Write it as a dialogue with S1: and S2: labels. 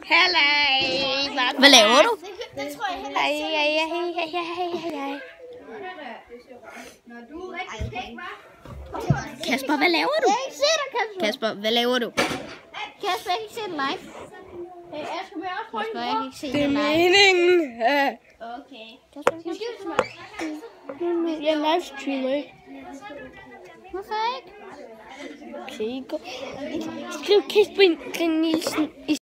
S1: Halløj.
S2: Hvad laver du?
S3: Det tror jeg
S1: Hej.
S2: Kasper, hvad laver du?
S3: Jeg kan ikke se dig, Kasper.
S2: Kasper, hvad laver du?
S3: Kasper, jeg kan ikke se dig live. Asger, må jeg også prøve
S2: Kasper, jeg kan ikke se
S1: Det
S2: dig
S1: er
S2: live.
S1: meningen.
S3: Okay.
S2: Kasper,
S3: Skal vi skifte mig?
S1: Jeg livestreamer ikke.
S3: Hvorfor ikke?
S1: Okay, gå. Skriv Kasper Nielsen i